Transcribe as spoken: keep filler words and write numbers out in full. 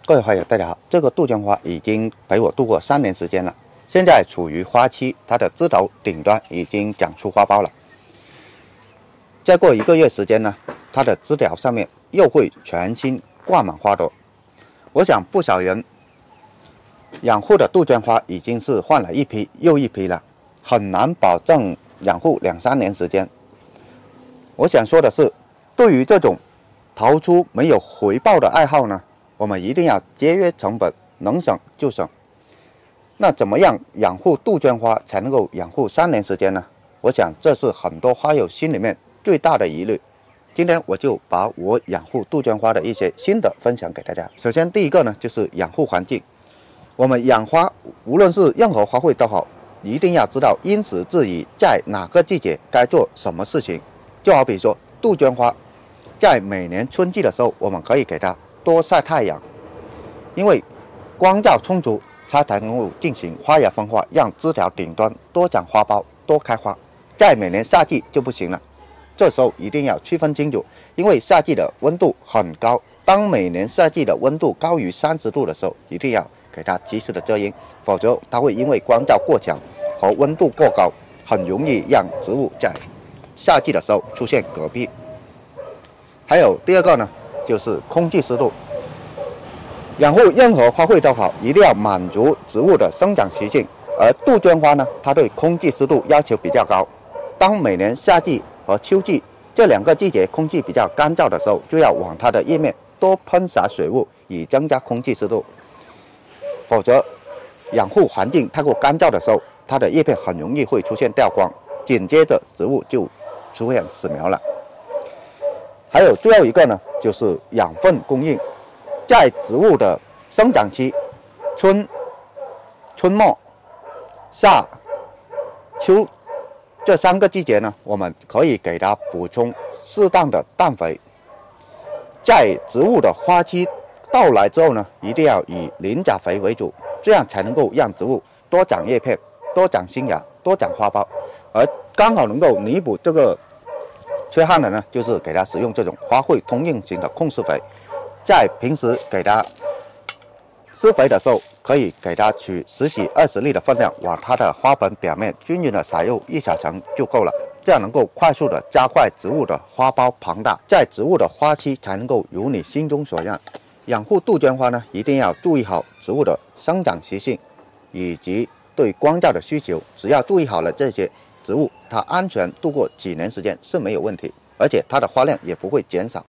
各位花友，大家好。这个杜鹃花已经陪我度过三年时间了，现在处于花期，它的枝头顶端已经长出花苞了。再过一个月时间呢，它的枝条上面又会全新挂满花朵。我想不少人养护的杜鹃花已经是换了一批又一批了，很难保证养护两三年时间。我想说的是，对于这种逃出没有回报的爱好呢，我们一定要节约成本，能省就省。那怎么样养护杜鹃花才能够养护三年时间呢？我想这是很多花友心里面最大的疑虑。今天我就把我养护杜鹃花的一些心得分享给大家。首先第一个呢，就是养护环境。我们养花，无论是任何花卉都好，一定要知道因时制宜，在哪个季节该做什么事情。就好比说杜鹃花，在每年春季的时候，我们可以给它多晒太阳，因为光照充足，它才能够进行花芽分化，让枝条顶端多长花苞，多开花。在每年夏季就不行了，这时候一定要区分清楚，因为夏季的温度很高，当每年夏季的温度高于三十度的时候，一定要给它及时的遮阴，否则它会因为光照过强和温度过高，很容易让植物在夏季的时候出现嗝屁。还有第二个呢，就是空气湿度。养护任何花卉都好，一定要满足植物的生长习性，而杜鹃花呢，它对空气湿度要求比较高。当每年夏季和秋季这两个季节空气比较干燥的时候，就要往它的叶面多喷洒水雾，以增加空气湿度。否则，养护环境太过干燥的时候，它的叶片很容易会出现掉光，紧接着植物就出现死苗了。还有最后一个呢，就是养分供应。在植物的生长期，春、春末、夏、秋这三个季节呢，我们可以给它补充适当的氮肥。在植物的花期到来之后呢，一定要以磷钾肥为主，这样才能够让植物多长叶片、多长新芽、多长花苞。而刚好能够弥补这个缺憾的呢，就是给它使用这种花卉通用型的控施肥。在平时给它施肥的时候，可以给它取十几、二十粒的分量，往它的花盆表面均匀的撒入一小层就够了。这样能够快速的加快植物的花苞庞大，在植物的花期才能够如你心中所愿。养护杜鹃花呢，一定要注意好植物的生长习性以及对光照的需求。只要注意好了这些，植物它安全度过几年时间是没有问题，而且它的花量也不会减少。